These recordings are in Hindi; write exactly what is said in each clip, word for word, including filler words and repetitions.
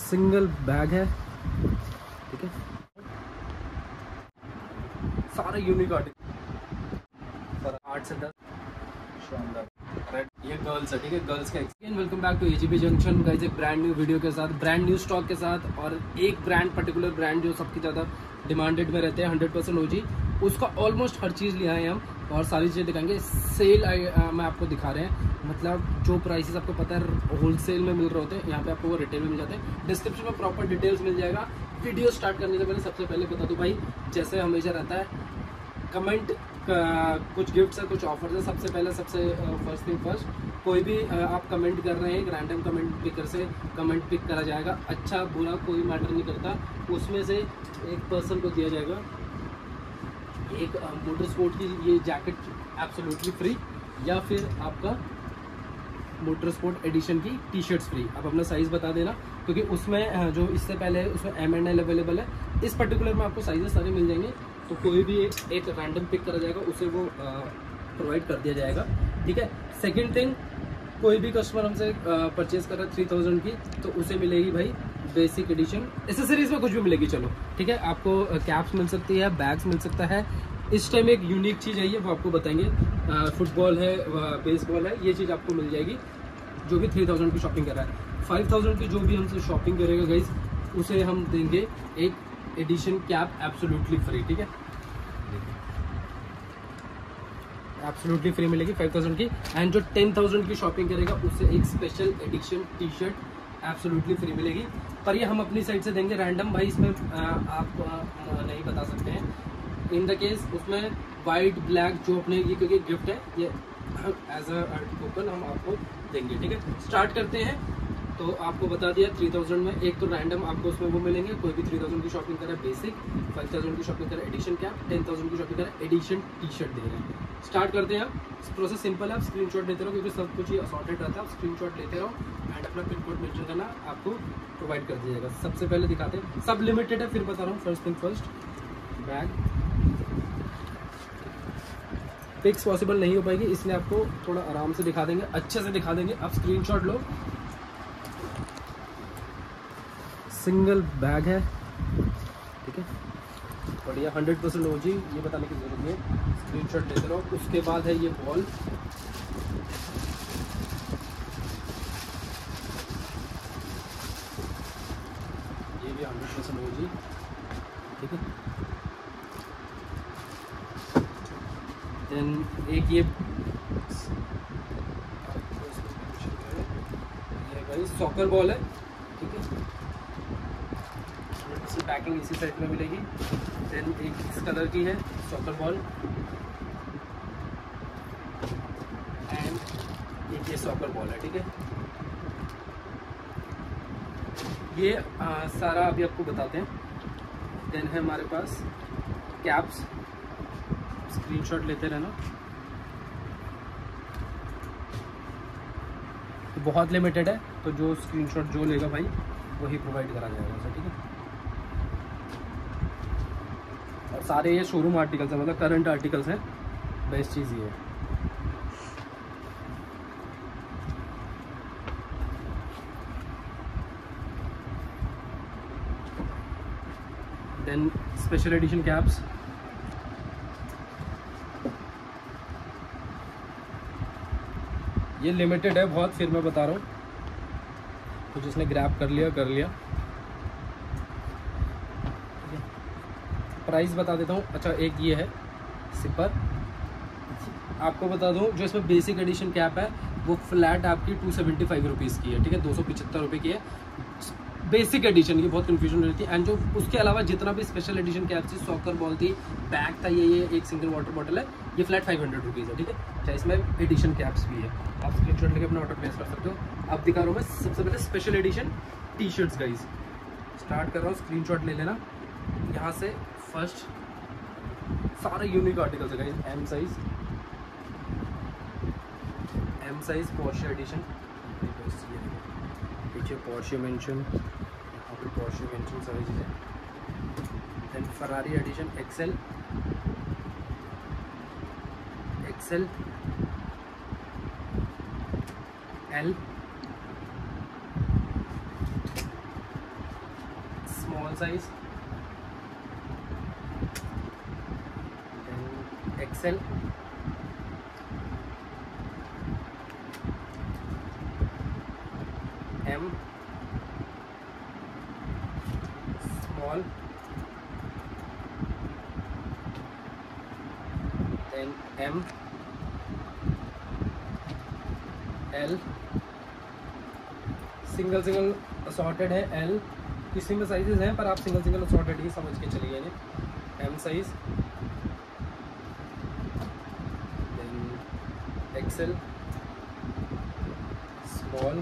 सिंगल बैग है, ठीक है, सारे यूनिक आर्टिकल, आठ से दस शानदार। ये गर्ल्स है, ठीक है, गर्ल्स का। Welcome back to AGB junction guys, एक ब्रांड न्यू वीडियो के साथ, ब्रांड न्यू स्टॉक के साथ, और एक ब्रांड, पर्टिकुलर ब्रांड जो सबसे ज़्यादा डिमांडेड में रहते हैं, हंड्रेड परसेंट ओजी, उसका ऑलमोस्ट हर चीज़ लिया है हम, और सारी चीज़ें दिखाएंगे। सेल में आपको दिखा रहे हैं, मतलब जो प्राइसेस आपको पता है होलसेल में मिल रहे होते हैं, यहाँ पे आपको वो रिटेल में मिल जाते हैं। डिस्क्रिप्शन में प्रॉपर डिटेल्स मिल जाएगा। वीडियो स्टार्ट करने से पहले सबसे पहले बता दूँ भाई, जैसे हमेशा रहता है, कमेंट कुछ गिफ्ट्स है, कुछ ऑफर्स है। सबसे पहले सबसे फर्स्ट थिंग फर्स्ट, कोई भी आप कमेंट कर रहे हैं, एक रैंडम कमेंट पिकर से कमेंट पिक करा जाएगा, अच्छा बुरा कोई मैटर नहीं करता, उसमें से एक पर्सन को दिया जाएगा एक मोटर स्पोर्ट की ये जैकेट एब्सोल्युटली फ्री, या फिर आपका मोटर स्पोर्ट एडिशन की टी शर्ट्स फ्री। आप अपना साइज़ बता देना, क्योंकि उसमें जो इससे पहले है उसमें एम एंड एल अवेलेबल है, इस पर्टिकुलर में आपको साइजेस सारे मिल जाएंगे। तो कोई भी एक एक रैंडम पिक करा जाएगा, उसे वो प्रोवाइड कर दिया जाएगा, ठीक है। सेकंड थिंग, कोई भी कस्टमर हमसे परचेज कर रहा है थ्री थाउजेंड की, तो उसे मिलेगी भाई बेसिक एडिशन, एसेसरीज में कुछ भी मिलेगी, चलो ठीक है। आपको कैप्स मिल सकती है, बैग्स मिल सकता है। इस टाइम एक यूनिक चीज़ है, वो आपको बताएंगे। फुटबॉल है, बेसबॉल है, ये चीज़ आपको मिल जाएगी जो भी थ्री थाउजेंड की शॉपिंग कर रहा है। फाइव थाउजेंड की जो भी हमसे शॉपिंग करेगा गाइज, उसे हम देंगे एक एडिशन कैप एब्सोल्युटली फ्री, ठीक है, एब्सोल्युटली फ्री मिलेगी फाइव थाउजेंड की। एंड जो टेन थाउजेंड की शॉपिंग करेगा, उससे एक special edition T shirt absolutely free मिलेगी। पर ये हम अपनी साइड से देंगे रैंडम भाई, इसमें आ, आप आ, नहीं बता सकते हैं इन द केस। उसमें वाइट ब्लैक जो अपने ये, क्योंकि गिफ्ट है ये, एज अ टोकन हम आपको देंगे, ठीक है। स्टार्ट करते हैं। तो आपको बता दिया थ्री थाउजेंड में एक तो रैंडम आपको उसमें वो मिलेंगे, कोई भी थ्री थाउजेंड की शॉपिंग करे बेसिक, फाइव थाउजेंड की शॉपिंग करे एडिशन कैप, टेन थाउजेंड की शॉपिंग करे एडिशन टी शर्ट दे रहे हैं। स्टार्ट करते हैं। आप प्रोसेस सिंपल है, आप स्क्रीनशॉट लेते रहो, क्योंकि सब कुछ ही असॉर्टेड रहता है। आप स्क्रीनशॉट लेते रहो एंड अपना पिन कोड मेंशन करना, आपको प्रोवाइड कर दिया जाएगा। सबसे पहले दिखाते हैं, सब लिमिटेड है, फिर बता रहा हूँ। First thing first, bag pics possible नहीं हो पाएगी, इसलिए आपको थोड़ा आराम से दिखा देंगे, अच्छे से दिखा देंगे। आप स्क्रीनशॉट लो। सिंगल बैग है, ठीक है, बढ़िया, हंड्रेड परसेंट ओजी, ये बताने की जरूरत नहीं है, स्क्रीनशॉट लेते रहो। उसके बाद है ये बॉल, ये भी हंड्रेड परसेंट ओजी, ठीक है। देन एक ये ये भाई सॉकर बॉल है, ठीक है, पैकिंग इसी साइड में मिलेगी। देन एक इस कलर की है सॉकर बॉल, एंड एक ये सॉकर बॉल है, ठीक है। ये आ, सारा अभी आपको बताते हैं। देन है हमारे पास कैप्स, स्क्रीनशॉट लेते रहना। तो बहुत लिमिटेड है, तो जो स्क्रीनशॉट जो लेगा भाई वही प्रोवाइड करा जाएगा उसे, ठीक है। और सारे ये शोरूम आर्टिकल्स हैं, मतलब करंट आर्टिकल्स हैं, बेस्ट चीज़ ये है। देन स्पेशल एडिशन कैप्स, ये लिमिटेड है बहुत, फिर मैं बता रहा हूँ, तो जिसने ग्रैब कर लिया कर लिया। प्राइस बता देता हूँ। अच्छा, एक ये है सिपर, आपको बता दूँ, जो इसमें बेसिक एडिशन कैप है वो फ्लैट आपकी टू सेवेंटी फाइव रुपीज़ की है, ठीक है, दो सौ पचहत्तर रुपये की है बेसिक एडिशन की, बहुत कन्फ्यूजन रहती है। एंड जो उसके अलावा जितना भी स्पेशल एडिशन कैप थी, सॉकर बॉल थी, बैग था, ये ये एक सिंगल वाटर बॉटल है, ये फ्लैट फाइव हंड्रेड रुपीज़ है, ठीक है। अच्छा, इसमें एडिशन कैप्स भी है, आप स्क्रीनशॉट लेके अपना ऑर्डर प्लेस कर सकते हो। अब दिखा रहा हूँ मैं सबसे पहले special edition T shirts guys. Start कर रहा हूँ, स्क्रीनशॉट ले लेना। यहाँ से फर्स्ट सारे यूनिक आर्टिकल्स है guys. M size, M size Porsche edition, पीछे पोर्शे मेंशन, यहाँ पे पोर्शे मेंशन सारी चीज़ें। Then Ferrari edition XL, XL, L, size, then XL, M, small, then M, L, single single assorted है एल, किसी में साइजेस हैं पर आप सिंगल सिंगल असॉर्टेड ही समझ के चलिए। M size, then XL, small,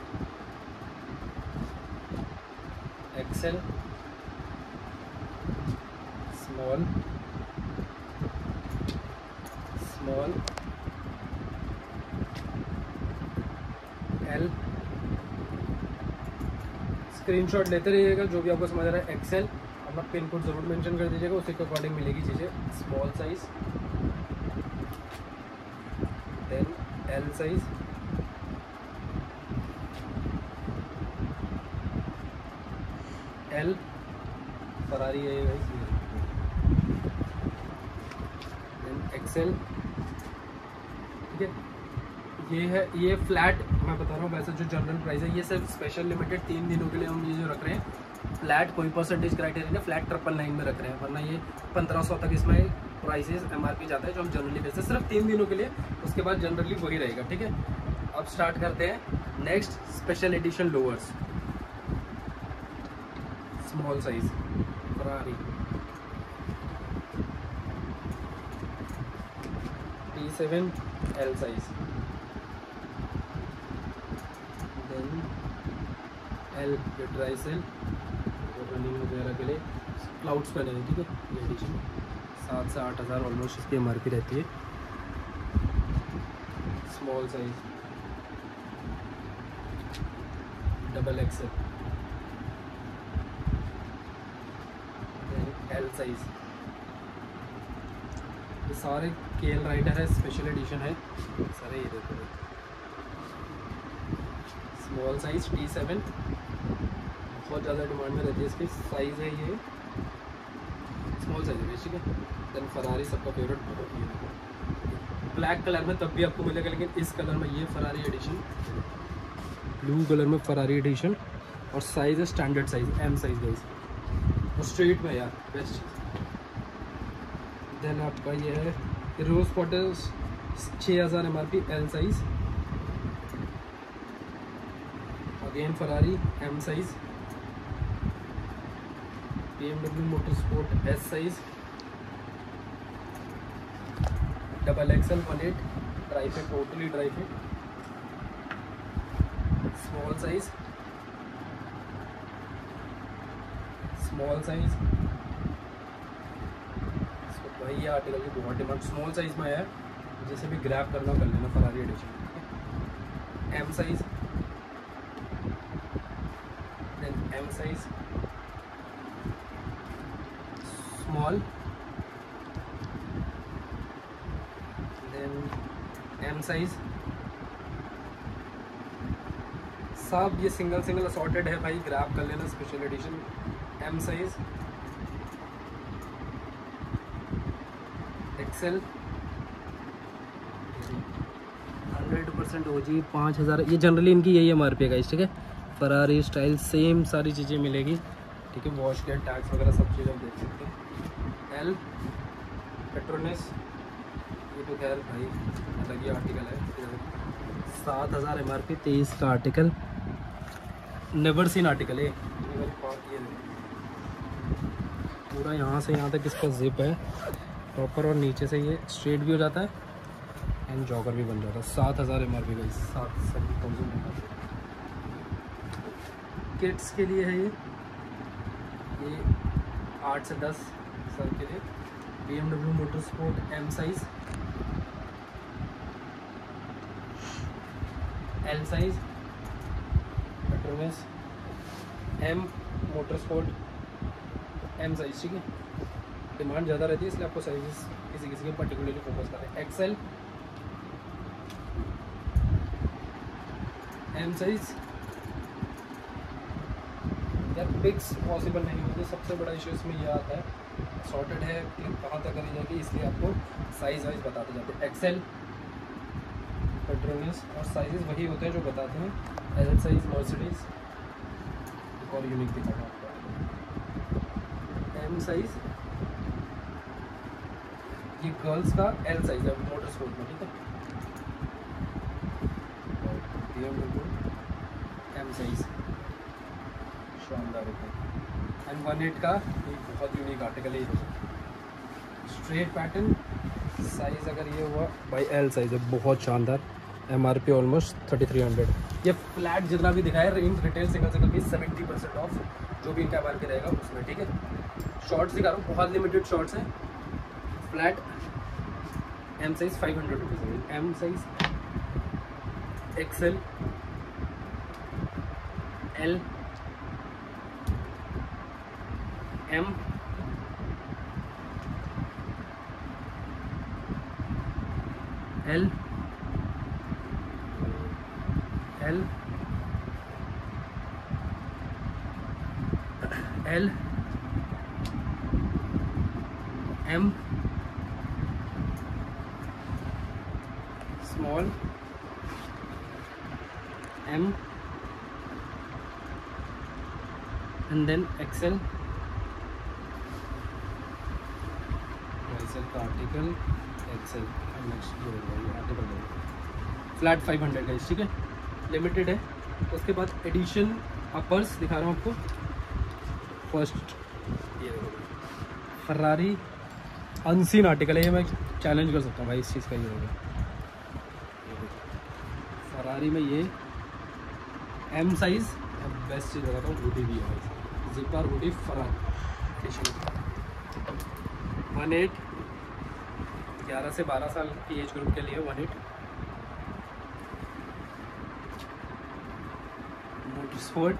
XL, small, small, L. Screenshot लेते रहिएगा जो भी आपको समझ रहा है। एक्सेल अपना पिन कोड ज़रूर मेंशन कर दीजिएगा, उसी के अकॉर्डिंग मिलेगी चीज़ें। Small size, then L size, L, Ferrari है ये गाइस, देन एक्सेल। ठीक है, ये है, ये फ्लैट मैं बता रहा हूँ, वैसे जो जनरल प्राइस है ये सिर्फ स्पेशल लिमिटेड तीन दिनों के लिए हम ये जो रख रहे हैं फ्लैट, कोई परसेंटेज क्राइटेरिया नहीं, फ्लैट ट्रिपल नाइन में रख रहे हैं, वरना ये पंद्रह सौ तक इसमें प्राइसेस एमआरपी जाता है जो हम जनरली बेचते हैं, सिर्फ तीन दिनों के लिए, उसके बाद जनरली वही रहेगा। ठीक है, अब स्टार्ट करते हैं next special edition lowers, small size, Ferrari, T seven, L size, then L, ये ड्राई सेल और रनिंग वगैरह के लिए क्लाउड्स का नहीं। ठीक है, ये एडिशन सात से आठ हज़ार ऑलमोस्ट इसकी एम आर पी रहती है। Small size, double XL, L size. ये सारे केएल राइडर है, स्पेशल एडिशन है सारे, ये देखो। स्मॉल साइज, टी सेवन बहुत ज़्यादा डिमांड में रहती है इसकी, साइज़ है ये स्मॉल साइज है। ठीक है, देन फरारी सबका फेवरेट, ब्लैक कलर में तब भी आपको मिलेगा, लेकिन इस कलर में ये फरारी एडिशन, ब्लू कलर में फरारी एडिशन, और साइज़ है standard size, M size guys, और स्ट्रीट में यार बेस्ट। देन आपका ये है रोज कॉटन, छः हज़ार M R P, L size, again Ferrari, M size, B M W motor sport, S size, double XL, one eight, dry fit, totally dry fit, small size, small size, भाई ये आर्टिकल की बहुत डिमांड स्मॉल साइज में है, जैसे भी ग्रैब करना कर लेना, Ferrari edition. M size, then M size, small, then M size. सब ये सिंगल सिंगल असॉर्टेड है भाई, ग्रैब कर लेना, special edition. M size, XL, hundred percent O G, पाँच हज़ार, ये जनरली इनकी यही एम आर पी है। ठीक है, फरारी स्टाइल सेम सारी चीज़ें मिलेगी। ठीक है, वॉश केयर, टैक्स वगैरह सब चीज़ आप देख सकते हैं। एल, पेट्रोनेस, ये तो खैर भाई अलग ही आर्टिकल है, सात हज़ार एम आर पी, तेईस का आर्टिकल, नेवर सीन आर्टिकल है। पूरा यहाँ से यहाँ तक इसका जिप है प्रॉपर, और नीचे से ये स्ट्रेट भी हो जाता है एंड जॉगर भी बन जाता है। सात हज़ार एम आर पी का, सात seven thousand M R P. Kids के लिए है ये ये आठ से दस साल के लिए। B M W motor sport, M size, L size, Petronas, M motor sport, M size. ठीक है, डिमांड ज़्यादा रहती है इसलिए आपको साइजेस किसी किसी के पर्टिकुलरली फोकस करें। एक्सेल, एम साइज, यार पिक्स पॉसिबल नहीं होती, सबसे बड़ा इशू इसमें ये आता है सॉर्टेड है क्लिक कहाँ तक करी जाएगी, इसलिए आपको साइज़ वाइज बताते जाते हैं। एक्सेल, पेट्रोनियस और साइजेस वही होते हैं जो बताते हैं। एल साइज मर्सिडीज, एक और यूनिक दिखा रहा आपको, एम साइज, ये गर्ल्स का एल साइज है मोटर स्पोर्ट में, ठीक है। एम साइज शानदार है। एम वन एट का एक बहुत यूनिक आर्टिकल है, स्ट्रेट पैटर्न, साइज अगर ये हुआ भाई एल साइज है, बहुत शानदार। M R P almost thirty three hundred. ये फ्लैट जितना भी दिखाया range retail single single piece seventy percent off जो भी इनका एम आर पी रहेगा उसमें, ठीक है। शॉर्ट्स दिखा रहा हूँ, बहुत लिमिटेड शॉर्ट्स हैं। Flat M size five hundred rupees, M size, XL, L, M, L, L, L, M, small, M, and then XL, XL का article, XL next article flat five hundred का, ठीक है, लिमिटेड है। उसके बाद एडिशन अपर्स दिखा रहा हूँ आपको। फर्स्ट ये फरारी अनसीन आर्टिकल है, ये मैं चैलेंज कर सकता हूँ भाई इस चीज़ का। ये होगा फरारी में ये एम साइज, बेस्ट चीज़ बताता हूँ, हुडी भी है, zipper hoodie Ferrari one eight, ग्यारह से बारह साल की एज ग्रुप के लिए वन एट। मोटर स्पोर्ट,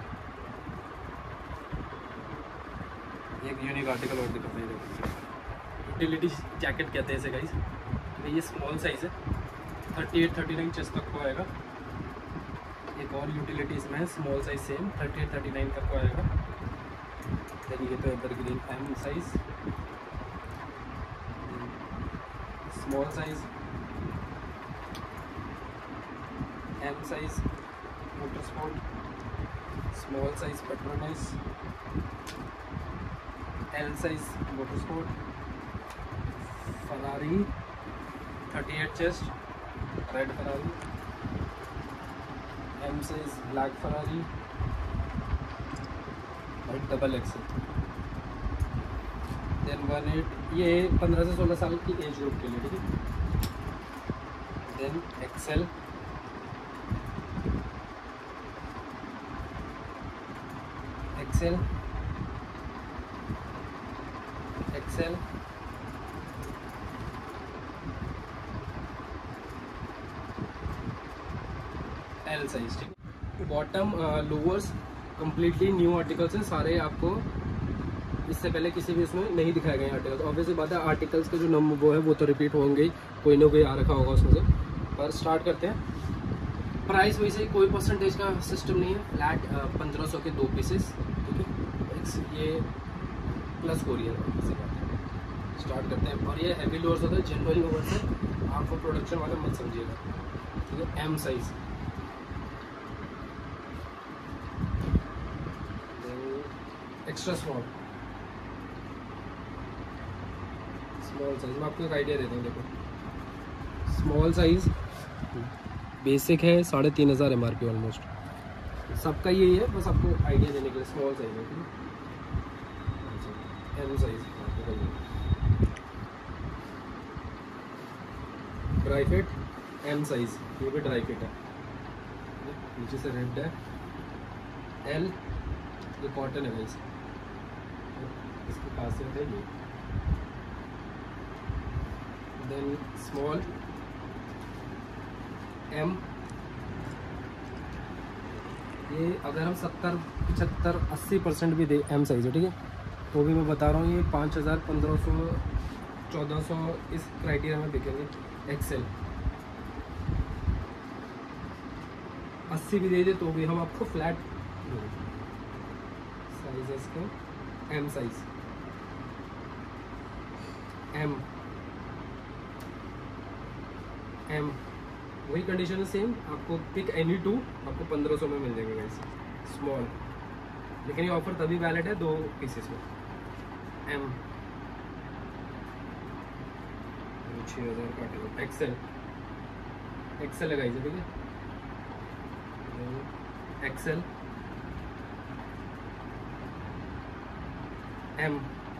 एक यूनिक आर्टिकल और दिखाते हैं, यूटिलिटी जैकेट कहते हैं इसे गाइस। ये स्मॉल साइज है, thirty eight thirty nine chest तक को आएगा। एक और यूटिलिटी इसमें है, small size same thirty eight thirty nine तक को आएगा। देन ये तो evergreen M size, small size, M size motor sport, small size Petronas, L size motor sport, Ferrari thirty eight chest red Ferrari, M size black Ferrari, और double XL. Then one eight, ये पंद्रह से सोलह साल की एज ग्रुप के लिए, ठीक है। Then XL, XL, XL, L size, ठीक है। Bottom lowers completely new articles हैं सारे, आपको इससे पहले किसी भी इसमें नहीं दिखाए गए आर्टिकल्स। ऑब्वियसली बात है, आर्टिकल्स के जो नंबर वो है वो तो रिपीट होंगे ही, कोई ना कोई आ रखा होगा उसमें से। पर स्टार्ट करते हैं। प्राइस वैसे ही कोई परसेंटेज का सिस्टम नहीं है, फ्लैट पंद्रह सौ के दो पीसेस, ठीक है। ये प्लस कोरियर है, स्टार्ट करते हैं। और ये हैवी लोअर्स होता है, जनरल लोअर्स है, आपको प्रोडक्शन वाला मत समझिएगा, ठीक है। M size, extra small, small size. मैं आपको एक आइडिया देता हूँ, देखो स्मॉल साइज बेसिक है साढ़े तीन हज़ार एम आर पी ऑलमोस्ट, सबका यही है, बस आपको आइडिया देने के लिए। स्मॉल साइज है, M size, dry fit M size, ये भी ड्राई फिट है, नीचे से रेड है। एल, ये कॉटन है गाइस, इसकी खासियत है ये। देन स्मॉल, एम, ये अगर हम सत्तर पचहत्तर अस्सी परसेंट भी दे एम साइज है, ठीक है, तो भी मैं बता रहा हूँ ये पाँच हज़ार पंद्रह सौ चौदह सौ इस क्राइटेरिया में बिकेंगे। एक्सेल अस्सी भी दे दे तो भी हम आपको फ्लैट इसके एम साइज, एम एम वही कंडीशन है सेम, आपको पिक एनी टू आपको पंद्रह सौ में मिल जाएगा गाइस स्मॉल, लेकिन ये ऑफर तभी वैलिड है दो पीसेस में। एम छः हज़ार का एक्सेल, एक्सेल है गाइस, ठीक है XL M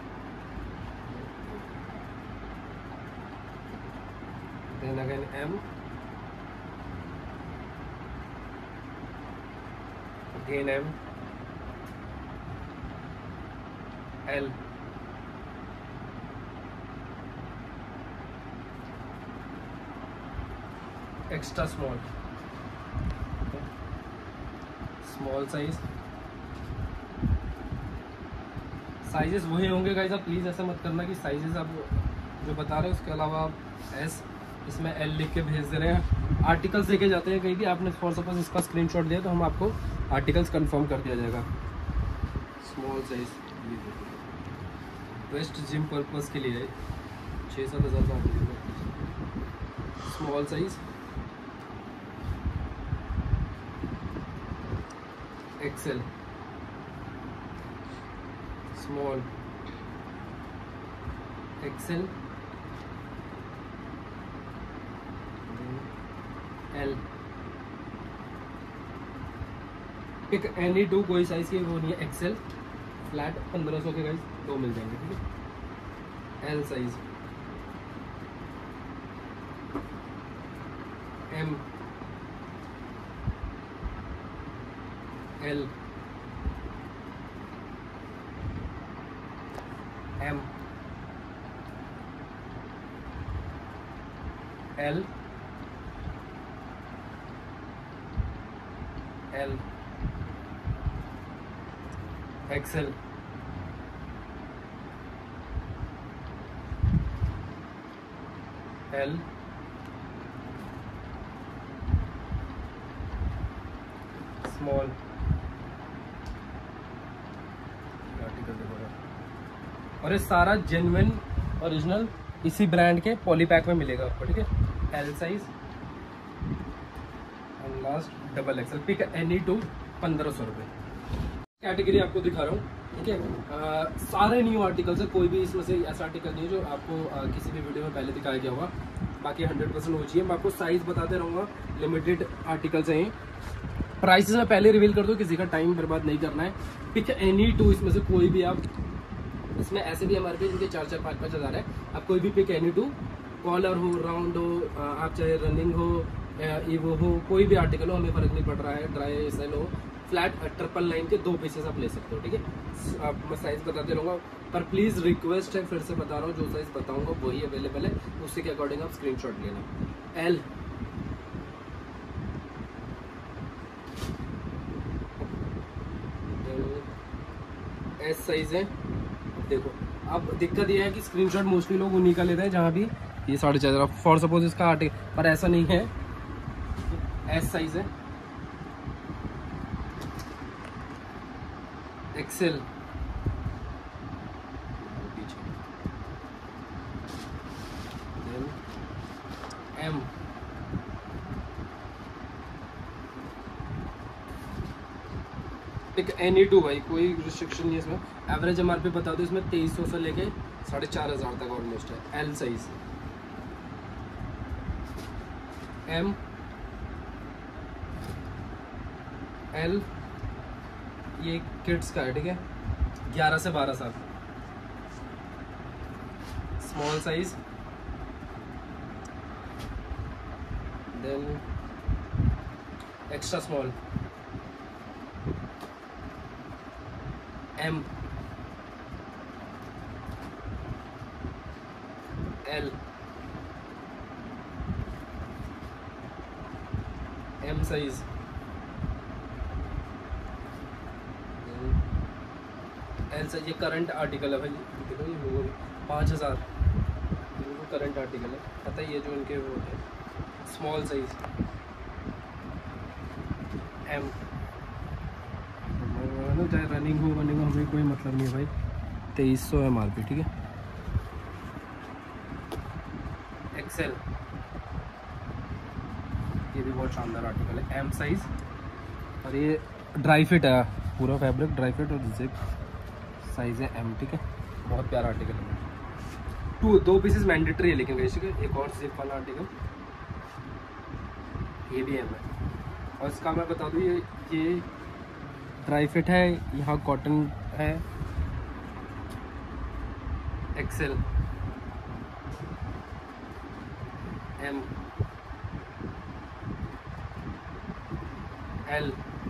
then again M, again M, L, extra small, small size, sizes वही होंगे गाइस, आप प्लीज़ ऐसा मत करना कि साइजेस आप जो बता रहे हो उसके अलावा आप एस इसमें एल लिख के भेज दे रहे हैं। आर्टिकल्स देखे जाते हैं कहीं भी, आपने फॉर सपोज इसका स्क्रीनशॉट दिया तो हम आपको आर्टिकल्स कंफर्म कर दिया जाएगा। Small size best gym purpose के लिए छः सात हज़ार का small size XL small XL L, pick any two, कोई साइज की वो नहीं है, एक्सेल फ्लैट पंद्रह सौ के गाइस दो मिल जाएंगे, ठीक है। L size M L M L L XL L small, और ये सारा जेन्युइन ओरिजिनल इसी ब्रांड के पॉली पैक में मिलेगा आपको, ठीक है। L size and last double XL, pick any two पंद्रह सौ रुपये। कैटेगरी आपको दिखा रहा हूँ, ठीक है। सारे न्यू आर्टिकल्स है, कोई भी इसमें से ऐसा आर्टिकल नहीं है जो आपको आ, किसी भी वीडियो में पहले दिखाया गया होगा, बाकी हंड्रेड परसेंट हो चाहिए। मैं आपको साइज बताते रहूँगा, लिमिटेड आर्टिकल्स हैं। प्राइसेस मैं पहले रिवील कर दूँ, किसी का टाइम बर्बाद नहीं करना है। पिक एनी टू, इसमें से कोई भी आप, इसमें ऐसे भी हमारे पे जिनके चार चार पाँच पाँच हज़ार है, आप कोई भी पिक एनी टू, कॉलर हो, राउंड हो, आप चाहे रनिंग हो, ईवो हो, कोई भी आर्टिकल हो, हमें फर्क नहीं पड़ रहा है, ड्राई एस एल हो, फ्लैट ट्रिपल नाइन के दो पीसेस आप ले सकते हो, ठीक है। आप मैं साइज बताते रहूँगा, पर प्लीज़ रिक्वेस्ट है, फिर से बता रहा हूँ, जो साइज बताऊँगा वही अवेलेबल है, उसी के अकॉर्डिंग आप स्क्रीनशॉट लेना। एल एस साइज है। देखो अब दिक्कत ये है कि स्क्रीनशॉट मोस्टली लोग उन्हीं का लेते हैं जहाँ भी ये साढ़े चार हज़ार, फॉर सपोज इसका आर्टिकल, पर ऐसा नहीं है। एस साइज है, XL M pick any two भाई, कोई रिस्ट्रिक्शन नहीं है इसमें। एवरेज एमआरपी बता दो, इसमें तेईस सौ से लेके साढ़े चार हज़ार तक ऑलमोस्ट है। एल साइज एम एल, ये किड्स का है, ठीक है, ग्यारह से बारह साल। Small size, then extra small, M L M size, L size. ये करंट आर्टिकल है भाई, देखो ये लोगो पाँच हज़ार करंट आर्टिकल है, पता ही है जो इनके वो होते हैं। स्मॉल साइज एम हो, चाहे रनिंग हो वनिंग हो, हमें कोई मतलब नहीं है भाई। तेईस सौ एम आर पी, ठीक है। एक्सेल, ये भी बहुत शानदार आर्टिकल है, एम साइज, और ये ड्राई फिट है, पूरा फैब्रिक ड्राई फिट, और जिप साइज है एम, ठीक है। बहुत प्यारा आर्टिकल है। टू दो पीसेस मैंडेटरी है लेकिन वैसे के। एक और जिप वाला आर्टिकल, ये भी एम है, और इसका मैं बता दूँ, ये ये ड्राई फिट है, यहाँ कॉटन है। एक्सेल, एम, एल,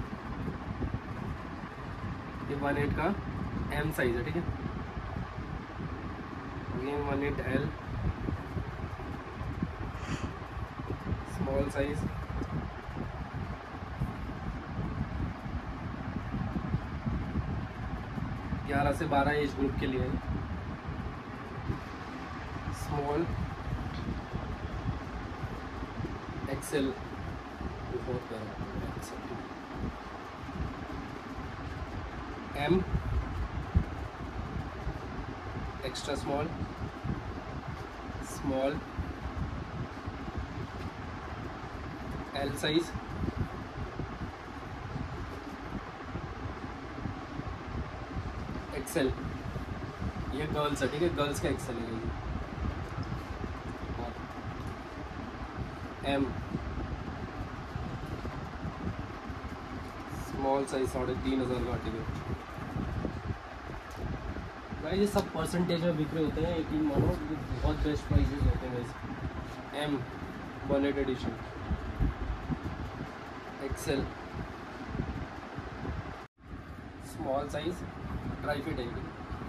ये वन एट का एम साइज है, ठीक है। Again one eight L, small size, ग्यारह से बारह एज ग्रुप के लिए, स्मॉल, एक्सेल, बहुत प्यारा, M, extra small, small, L size, XL, ये गर्ल्स है, ठीक है, गर्ल्स का एक्सेल है। एम, स्मॉल साइज, साढ़े तीन हज़ार का आर्टिकल भाई। ये सब परसेंटेज में बिक्रे होते हैं, यकीन मानो, बहुत बेस्ट प्राइसेस होते हैं वैसे। M, bonnet edition, XL, small size, dry fit है,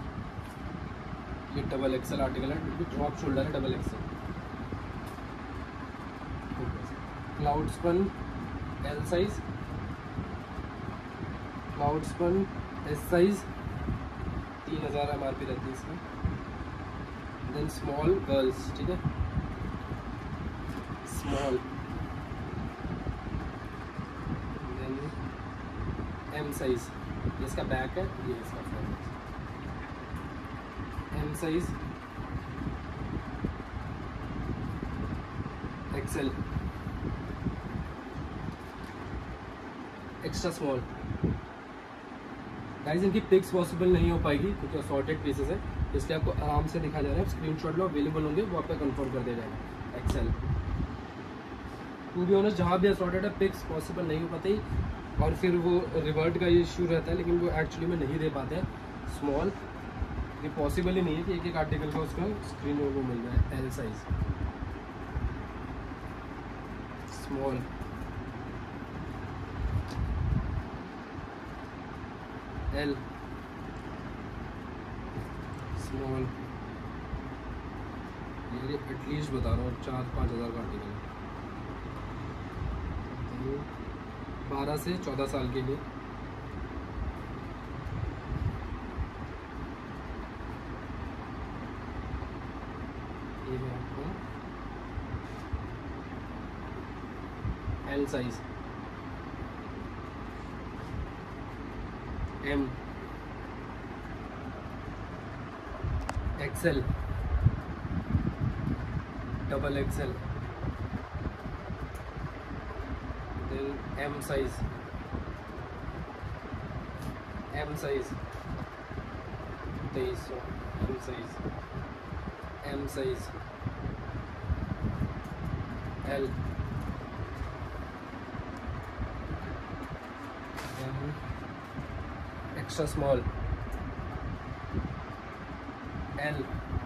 ये डबल एक्सेल आर्टिकल है, ड्रॉप शोल्डर है, double XL. Cloud spun, L size, cloud spun, S size, तीन हज़ार एम आर पी रहती है इसमें। देन स्मॉल गर्ल्स, ठीक है, स्मॉल, देन एम साइज, ये इसका बैक है, ये इसका front, M size, XL, extra small. Guys इनकी पिक्स पॉसिबल नहीं हो पाएगी क्योंकि असॉर्टेड पीसेस है, इसलिए आपको आराम से दिखा जा रहा है। स्क्रीनशॉट लो, अवेलेबल होंगे, वो आपका कंफर्म कर दे जाएगा। एक्सेल, टू बी ऑनेस्ट जहाँ भी असॉर्टेड है पिक्स पॉसिबल नहीं हो पाती, और फिर वो रिवर्ट का इशू रहता है, लेकिन वो एक्चुअली में नहीं दे पाते हैं। स्मॉल, ये पॉसिबल ही नहीं है कि एक एक आर्टिकल का उसका स्क्रीन में वो मिल जाए। L size, small, L, small, ये एटलीस्ट बता रहा हूँ चार पाँच हज़ार का आर्टिकल है, बारह से चौदह साल के लिए। ये है आपका L size, M, XL, double XL, then M size, M size, तेईस सौ, M size, M size, L, extra small, L,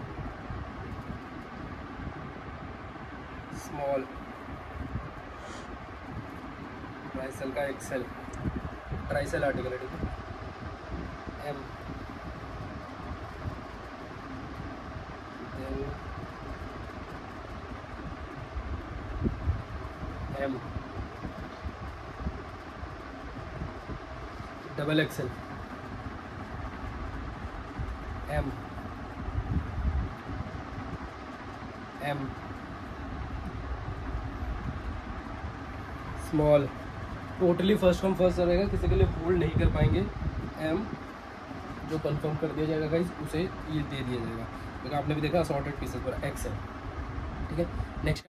small, Tricel का एक्सेल, ट्राइसेल आर्टिकल है, ठीक है। M, M, double XL, M, M, small, totally first come first रहेगा, किसी के लिए फोल्ड नहीं कर पाएंगे। एम जो कंफर्म कर दिया जाएगा गाइज उसे ये दे दिया जाएगा, क्योंकि आपने भी देखा असॉर्टेड पीसेस पर एक्स है, ठीक है। नेक्स्ट